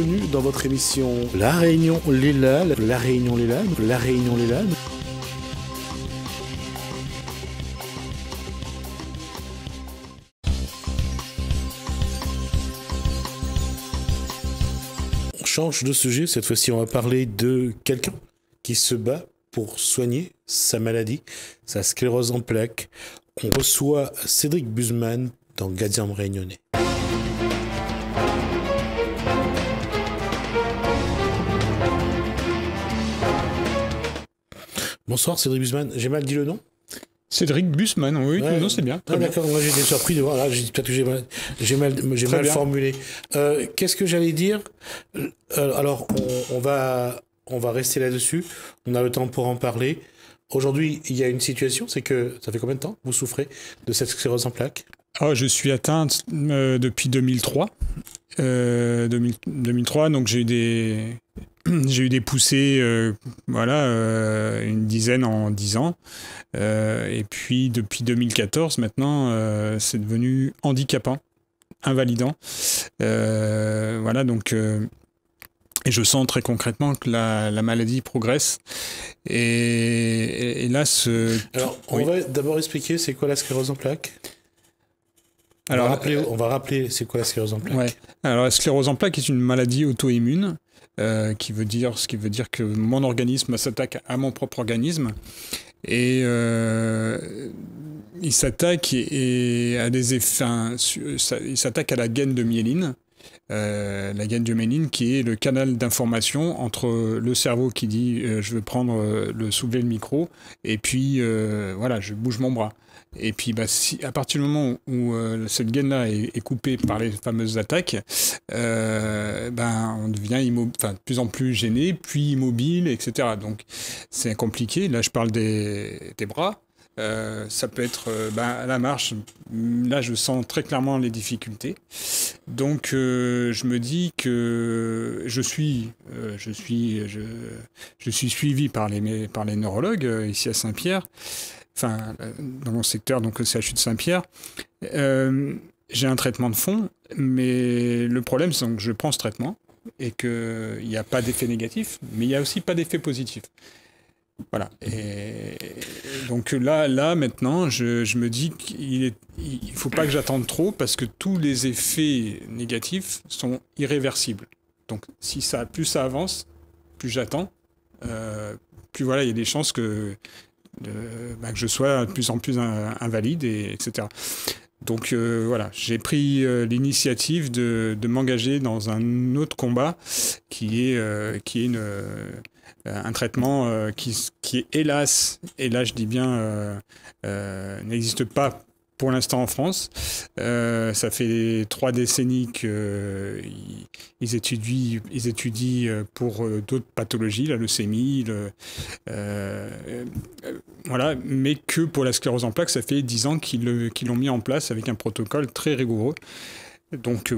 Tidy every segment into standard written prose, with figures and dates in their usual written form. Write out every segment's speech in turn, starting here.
Bienvenue dans votre émission La Réunion les Landes, La Réunion les Landes, La Réunion les Landes. On change de sujet, cette fois-ci on va parler de quelqu'un qui se bat pour soigner sa maladie, sa sclérose en plaques. On reçoit Cédric Buseman dans Gadiam Réunionnais. Bonsoir Cédric Buseman, j'ai mal dit le nom? Cédric Buseman, oui, ouais. Non, c'est bien. Ah, d'accord, moi j'étais surpris de voir, là, peut-être que j'ai mal formulé. Qu'est-ce que j'allais dire? Alors, on va rester là-dessus, on a le temps pour en parler. Aujourd'hui, il y a une situation, c'est que ça fait combien de temps que vous souffrez de cette sclérose en plaques? Je suis atteint depuis 2003. 2003, donc j'ai eu des poussées, une dizaine en 10 ans. Et puis depuis 2014, maintenant, c'est devenu handicapant, invalidant. Et je sens très concrètement que la maladie progresse. Et là, Alors, on va d'abord expliquer c'est quoi la sclérose en plaques. On va rappeler c'est quoi la sclérose en plaques. Ouais. Alors, la sclérose en plaques est une maladie auto-immune. Ce qui veut dire que mon organisme s'attaque à mon propre organisme et il s'attaque à des effets. Il s'attaque à la gaine de myéline, la gaine de myéline qui est le canal d'information entre le cerveau qui dit je veux soulever le micro et puis je bouge mon bras. Et puis, à partir du moment où cette gaine-là est coupée par les fameuses attaques, on devient de plus en plus gêné, puis immobile, etc. Donc, c'est compliqué. Là, je parle des bras. Ça peut être à la marche. Là, je sens très clairement les difficultés. Donc, je me dis que je suis suivi par les neurologues ici à Saint-Pierre. Dans mon secteur, donc le CHU de Saint-Pierre, j'ai un traitement de fond, mais le problème, c'est que je prends ce traitement et qu'il n'y a pas d'effet négatif, mais il n'y a aussi pas d'effet positif. Voilà. Et donc là maintenant, je me dis qu'il ne faut pas que j'attende trop parce que tous les effets négatifs sont irréversibles. Donc plus ça avance, plus j'attends, plus il y a des chances que je sois de plus en plus invalide, etc. Donc j'ai pris l'initiative de m'engager dans un autre combat qui est un traitement qui est hélas, et là je dis bien, n'existe pas pour l'instant en France. Ça fait 3 décennies qu'ils étudient pour d'autres pathologies, la leucémie, mais que pour la sclérose en plaques, ça fait 10 ans qu'ils l'ont mis en place avec un protocole très rigoureux. Donc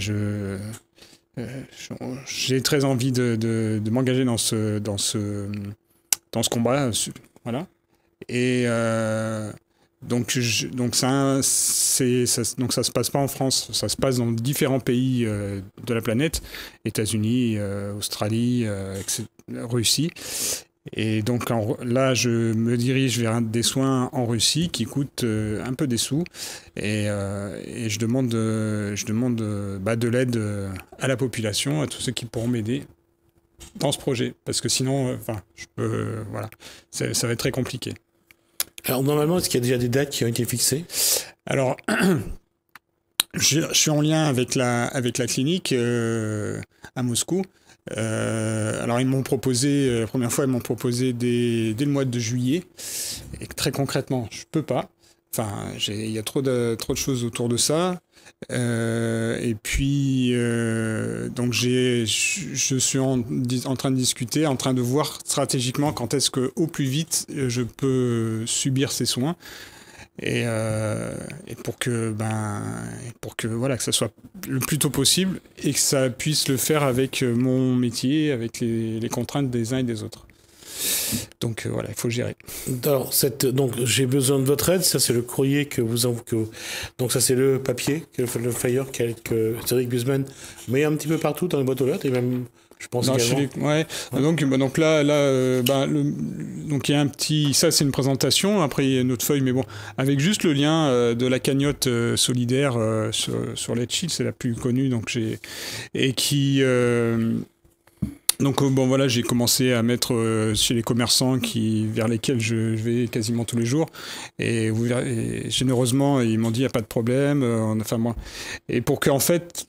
j'ai très envie de m'engager dans ce combat, voilà. Et donc ça se passe pas en France, ça se passe dans différents pays de la planète, États-Unis, Australie, Russie. Et donc là, je me dirige vers des soins en Russie qui coûtent un peu des sous, et je demande de l'aide à la population, à tous ceux qui pourront m'aider dans ce projet, parce que sinon, ça va être très compliqué. Alors normalement, est-ce qu'il y a déjà des dates qui ont été fixées? Alors, je suis en lien avec la clinique à Moscou. Alors ils m'ont proposé, la première fois ils m'ont proposé dès le mois de juillet, et très concrètement je peux pas. Il y a trop de choses autour de ça. Et puis donc je suis en train de discuter, en train de voir stratégiquement quand est-ce que au plus vite je peux subir ces soins, et pour que ça soit le plus tôt possible et que ça puisse le faire avec mon métier, avec les contraintes des uns et des autres. Donc voilà, il faut gérer. Alors, donc j'ai besoin de votre aide. Ça, c'est le courrier que vous envoyez. Donc ça, c'est le papier, le flyer que Cédric Busemann met un petit peu partout dans les boîtes aux lettres et même, je pense également. Ouais. Donc là, donc il y a un petit. Ça, c'est une présentation. Après, il y a une autre feuille, mais bon, avec juste le lien de la cagnotte solidaire sur Let's Chill, c'est la plus connue. Donc et qui. Donc bon voilà, j'ai commencé à mettre chez les commerçants vers lesquels je vais quasiment tous les jours et généreusement ils m'ont dit il n'y a pas de problème, enfin moi, et pour qu'en fait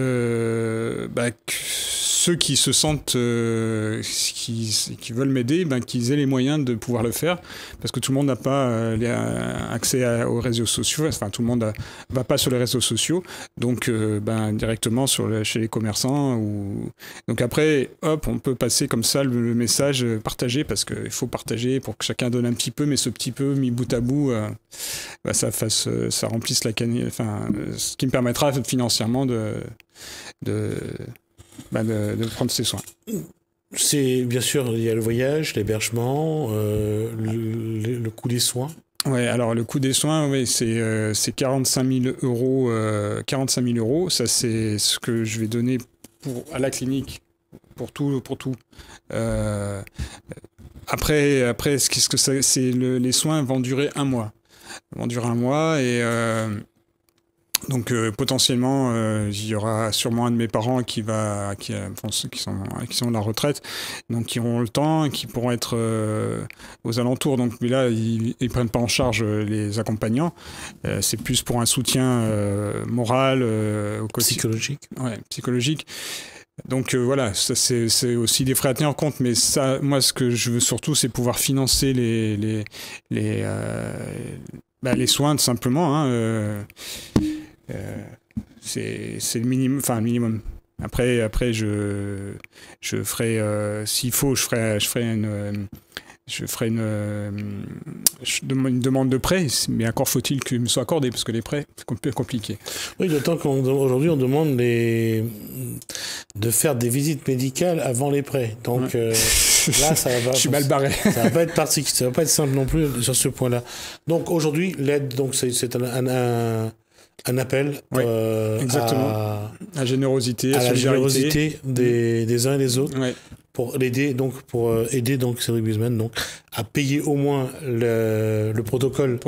ceux qui se sentent qui veulent m'aider, qu'ils aient les moyens de pouvoir le faire, parce que tout le monde n'a pas accès aux réseaux sociaux, enfin tout le monde va pas sur les réseaux sociaux, donc directement chez les commerçants donc après hop, on peut passer comme ça le message partagé, parce qu'il faut partager pour que chacun donne un petit peu, mais ce petit peu mis bout à bout ça remplisse la cagnotte, enfin ce qui me permettra financièrement de prendre ses soins. C'est bien sûr, il y a le voyage, l'hébergement, le coût des soins. Ouais, alors le coût des soins, oui, c'est 45 000 euros. 45 000 euros, ça c'est ce que je vais donner à la clinique pour tout. Après, qu'est-ce que c'est les soins vont durer un mois. Et donc potentiellement il y aura sûrement un de mes parents qui sont à la retraite, donc qui auront le temps et qui pourront être aux alentours. Donc mais là ils prennent pas en charge les accompagnants, c'est plus pour un soutien moral au quotidien. Psychologique. Donc voilà, ça c'est aussi des frais à tenir en compte, mais ça, moi ce que je veux surtout, c'est pouvoir financer les soins tout simplement. C'est le minimum, enfin le minimum. Après je ferai s'il faut, je ferai une demande de prêt, mais encore faut-il qu'il me soit accordé, parce que les prêts, c'est un peu compliqué. Oui, d'autant qu'aujourd'hui, on demande de faire des visites médicales avant les prêts. Donc là, ça va. Je suis mal barré. Ça va pas être simple non plus sur ce point-là. Donc aujourd'hui, l'aide, donc c'est un appel exactement. À générosité, à la générosité des uns et des autres. Ouais. Pour aider Cédric Busemann à payer au moins le protocole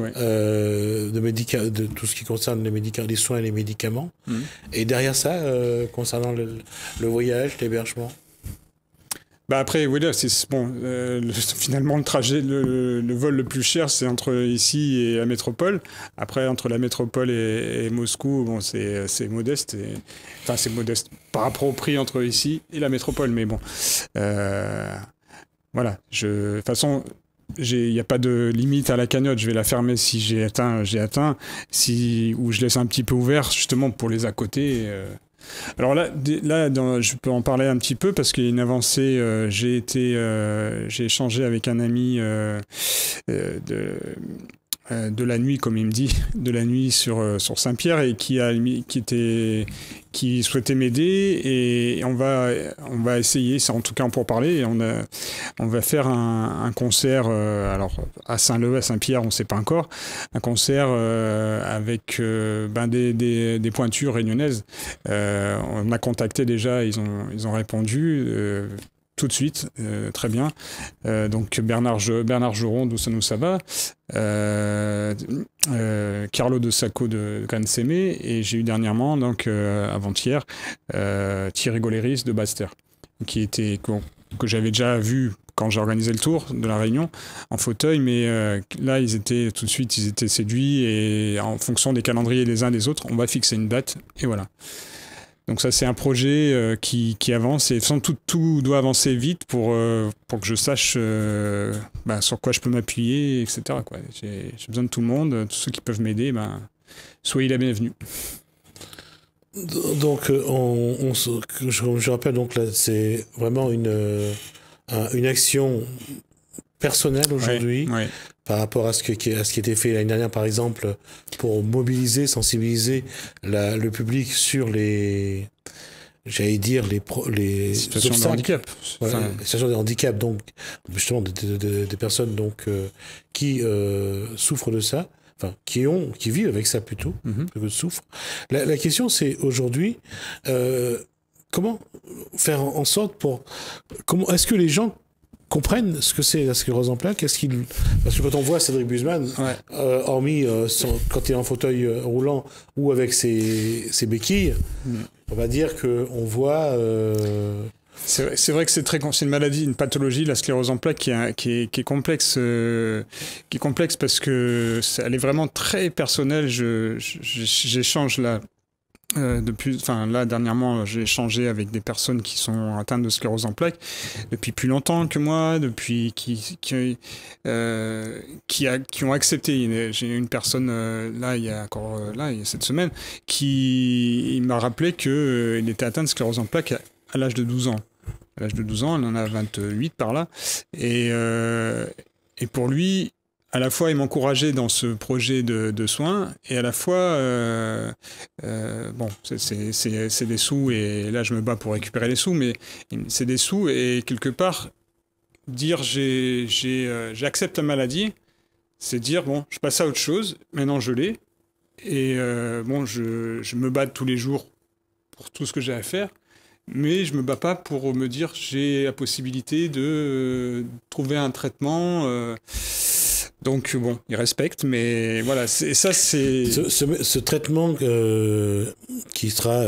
de tout ce qui concerne les soins et les médicaments. Et derrière ça, concernant le voyage, l'hébergement. Après, oui, là, c'est bon. Finalement, le trajet, le vol le plus cher, c'est entre ici et la métropole. Après, entre la métropole et Moscou, bon, c'est modeste. Enfin, c'est modeste par rapport au prix entre ici et la métropole. Mais bon, voilà. De toute façon, il n'y a pas de limite à la cagnotte. Je vais la fermer si j'ai atteint. Ou je laisse un petit peu ouvert, justement, pour les à côté. Alors là, je peux en parler un petit peu parce qu'il y a une avancée. J'ai échangé avec un ami de la nuit, comme il me dit, de la nuit sur Saint-Pierre, et qui souhaitait m'aider, et on va essayer, c'est en tout cas pour parler, et on va faire un concert alors à Saint-Leu, à Saint-Pierre, on ne sait pas encore, un concert avec des pointures réunionnaises. On a contacté déjà, ils ont répondu tout de suite, très bien. Donc Bernard Joron, d'où ça va, Carlo de Sacco de Cansemé, et j'ai eu dernièrement, donc avant-hier, Thierry Goléris de Basse-Terre, que j'avais déjà vu quand j'ai organisé le tour de la Réunion en fauteuil, mais là ils étaient séduits, et en fonction des calendriers des uns des autres, on va fixer une date, et voilà. Donc ça, c'est un projet qui avance, et tout doit avancer vite pour que je sache sur quoi je peux m'appuyer, etc. quoi. J'ai besoin de tout le monde, tous ceux qui peuvent m'aider, soyez la bienvenue. Donc je rappelle, donc là, c'est vraiment une action personnelle aujourd'hui. Ouais. Par rapport à ce qui était fait l'année dernière, par exemple, pour sensibiliser le public sur les j'allais dire, les situations de handicap. Voilà, les situations de handicap, donc, justement, des personnes donc, qui souffrent de ça, enfin, qui vivent avec ça plutôt, que de souffrent. La question, c'est aujourd'hui, comment faire en sorte est-ce que les gens comprennent ce que c'est la sclérose en plaques? Parce que quand on voit Cédric Busemann, hormis quand il est en fauteuil roulant ou avec ses béquilles, on va dire qu'on voit... C'est vrai que c'est une maladie, une pathologie, la sclérose en plaques, qui est complexe, parce que elle est vraiment très personnelle. J'échange là. Là, dernièrement, j'ai échangé avec des personnes qui sont atteintes de sclérose en plaques depuis plus longtemps que moi, qui ont accepté. J'ai une personne il y a cette semaine, il m'a rappelé qu'il était atteint de sclérose en plaques à l'âge de 12 ans. À l'âge de 12 ans, il en a 28 par là. Et pour lui, à la fois, il m'encourageait dans ce projet de soins, et à la fois, c'est des sous, et là, je me bats pour récupérer les sous, mais c'est des sous, et quelque part, dire j'accepte la maladie, c'est dire, bon, je passe à autre chose, maintenant je l'ai, et je me bats tous les jours pour tout ce que j'ai à faire, mais je me bats pas pour me dire j'ai la possibilité de trouver un traitement... Donc bon, ils respectent, mais voilà, c'est ce traitement qui sera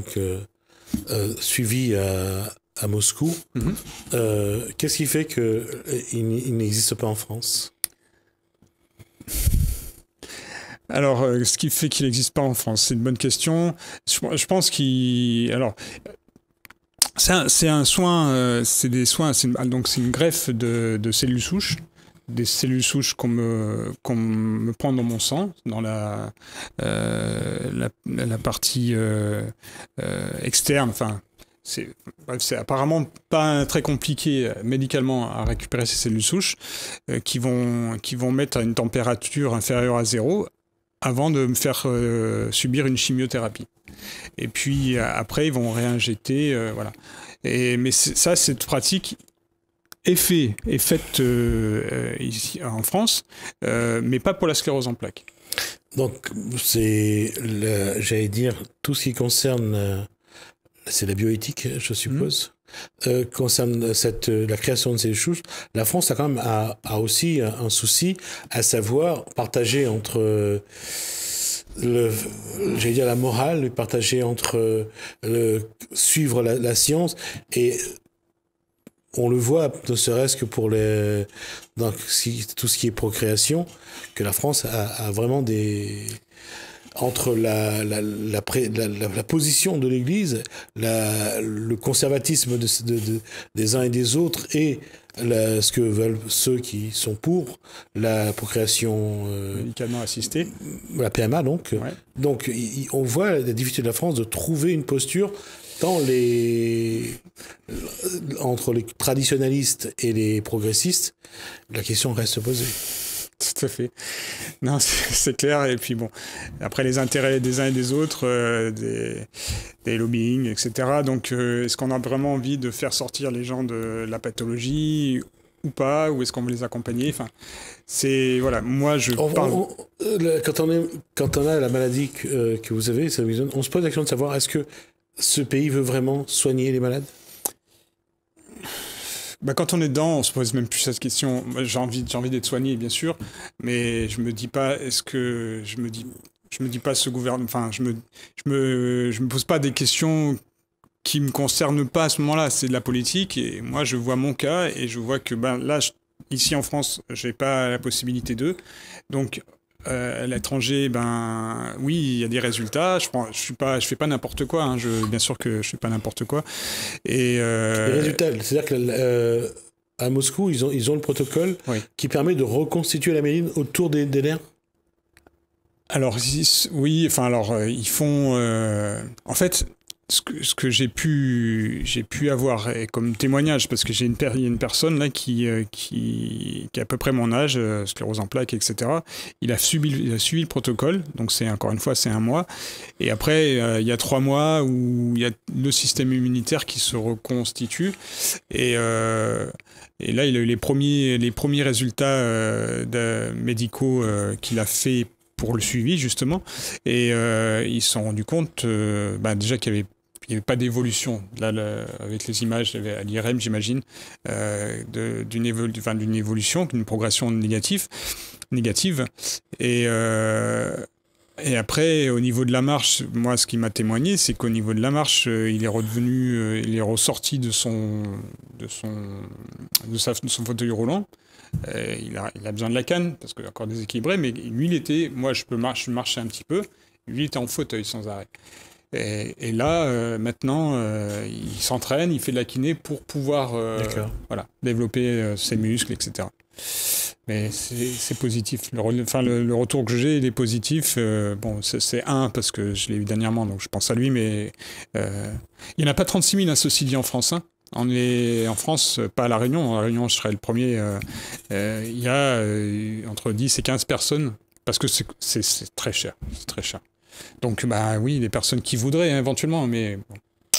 suivi à Moscou. Qu'est-ce qui fait qu'il n'existe pas en France? Alors, ce qui fait qu'il n'existe pas en France, c'est une bonne question. Je pense c'est un soin, c'est des soins, donc c'est une greffe de cellules souches. Des cellules souches qu'on me prend dans mon sang, dans la partie externe. Enfin, c'est apparemment pas très compliqué médicalement à récupérer ces cellules souches qui vont mettre à une température inférieure à 0 avant de me faire subir une chimiothérapie. Et puis après, ils vont réinjecter, voilà. Mais cette pratique est faite ici en France, mais pas pour la sclérose en plaques. Donc, j'allais dire, tout ce qui concerne, c'est la bioéthique, je suppose, concerne la création de ces souches. La France a quand même aussi un souci, à savoir partager entre j'allais dire la morale, partager entre suivre la science, et on le voit, ne serait-ce que pour dans tout ce qui est procréation, que la France a vraiment entre la position de l'Église, le conservatisme des uns et des autres, et ce que veulent ceux qui sont pour la procréation médicalement assistée, la PMA donc. Ouais. Donc on voit la difficulté de la France de trouver une posture entre les traditionalistes et les progressistes. La question reste posée. Tout à fait. Non, c'est clair. Et puis bon, après les intérêts des uns et des autres, des lobbying, etc. Donc, est-ce qu'on a vraiment envie de faire sortir les gens de la pathologie ou pas? Ou est-ce qu'on veut les accompagner? Enfin, voilà. Moi, je parle. Quand on a la maladie que vous avez, on se pose la question de savoir, est-ce que ce pays veut vraiment soigner les malades? Quand on est dedans, on se pose même plus cette question. Moi, j'ai envie d'être soigné, bien sûr, mais je me dis pas, je me dis pas ce gouvernement. Enfin, je me pose pas des questions qui me concernent pas à ce moment-là. C'est de la politique, et moi, je vois mon cas, et je vois que là, ici en France, j'ai pas la possibilité donc. À l'étranger, oui, il y a des résultats. Je fais pas n'importe quoi. Bien sûr que je fais pas n'importe quoi. Et les résultats, c'est-à-dire que à Moscou, ils ont le protocole qui permet de reconstituer la méline autour des nerfs. Alors oui, ils font. En fait, ce que j'ai pu avoir comme témoignage, parce que il y a une personne là qui a à peu près mon âge, sclérose en plaques, etc. Il a suivi le protocole, donc encore une fois, c'est 1 mois. Et après, il y a 3 mois où il y a le système immunitaire qui se reconstitue. Et là, il a eu les premiers résultats médicaux qu'il a fait pour le suivi, justement. Et ils se sont rendus compte déjà qu'il y avait pas d'évolution. Là, avec les images à l'IRM, j'imagine, d'une évolution, d'une progression négative. Et après, au niveau de la marche, moi, ce qui m'a témoigné, c'est qu'au niveau de la marche, il est ressorti de son fauteuil roulant. Il a besoin de la canne, parce qu'il est encore déséquilibré, mais lui, moi, je marchais un petit peu, lui, il était en fauteuil sans arrêt. Et là, maintenant, il s'entraîne, il fait de la kiné pour pouvoir développer ses muscles, etc. Mais c'est positif. Le retour que j'ai, il est positif. C'est parce que je l'ai eu dernièrement, donc je pense à lui, mais il n'y en a pas 36 000, ceci dit, en France. Hein. On est en France, pas à La Réunion. À La Réunion, je serais le premier. Il y a entre 10 et 15 personnes, parce que c'est très cher. C'est très cher. Donc, oui, des personnes qui voudraient, hein, éventuellement, mais bon.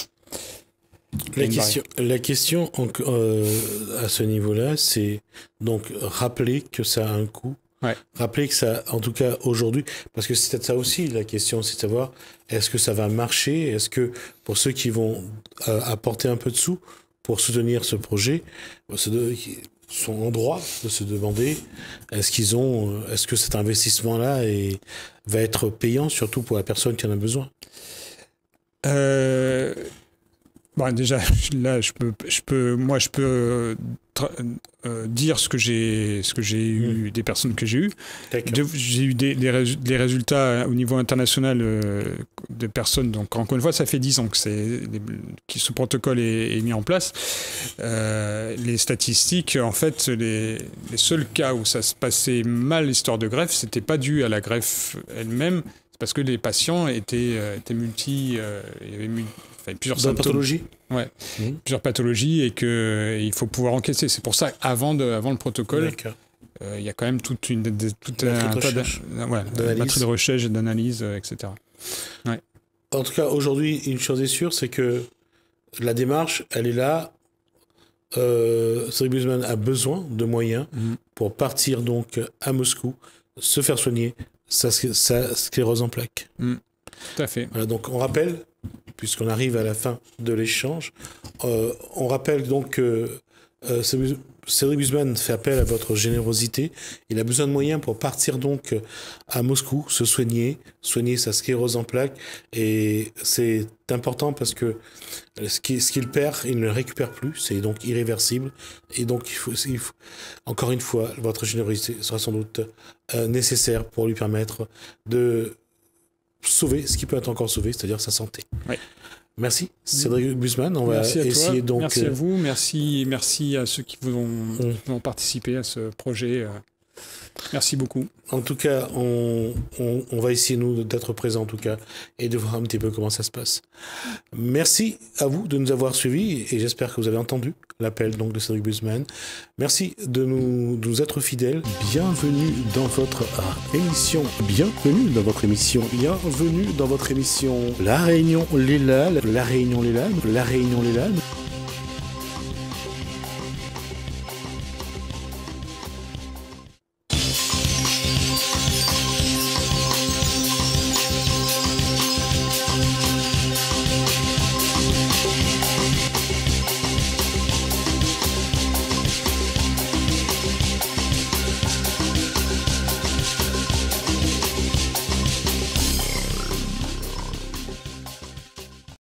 La question à ce niveau-là, c'est donc rappeler que ça a un coût. Ouais. Rappeler que ça, en tout cas aujourd'hui, parce que c'est peut-être ça aussi la question, c'est de savoir est-ce que ça va marcher, est-ce que pour ceux qui vont apporter un peu de sous pour soutenir ce projet, sont en droit de se demander est-ce que cet investissement-là va être payant, surtout pour la personne qui en a besoin. Déjà, là, je peux dire ce que j'ai eu, des personnes que j'ai eues. J'ai eu des résultats au niveau international de personnes. Donc, encore une fois, ça fait 10 ans que ce protocole est mis en place. Les statistiques, en fait, les seuls cas où ça se passait mal, l'histoire de greffe, c'était pas dû à la greffe elle-même, c'est parce que les patients étaient il y avait plusieurs symptômes. Pathologies. Ouais, plusieurs pathologies et qu'il faut pouvoir encaisser. C'est pour ça qu'avant le protocole, il y a quand même toute un tas de batterie de recherche et d'analyse, etc. Ouais. En tout cas, aujourd'hui, une chose est sûre, c'est que la démarche, elle est là. Cédric Busemann a besoin de moyens pour partir donc à Moscou, se faire soigner sa sclérose en plaques. Tout à fait. Voilà, donc on rappelle, puisqu'on arrive à la fin de l'échange, on rappelle donc que Cédric Busemann fait appel à votre générosité. Il a besoin de moyens pour partir donc à Moscou, se soigner sa sclérose en plaques. Et c'est important parce que ce qu'il perd, il ne le récupère plus. C'est donc irréversible. Et donc, il faut encore une fois, votre générosité sera sans doute nécessaire pour lui permettre de sauver ce qui peut être encore sauvé, c'est-à-dire sa santé. Oui. Merci Cédric Busemann. On va essayer donc. Merci à vous, merci à ceux qui vont participer à ce projet. Merci beaucoup. En tout cas, on va essayer nous d'être présents en tout cas et de voir un petit peu comment ça se passe. Merci à vous de nous avoir suivis et j'espère que vous avez entendu l'appel donc de Cédric Busemann. Merci de nous être fidèles. Bienvenue dans votre émission. Bienvenue dans votre émission. Bienvenue dans votre émission. La Réunion, les Landes. La Réunion, les Landes. La Réunion, les Landes.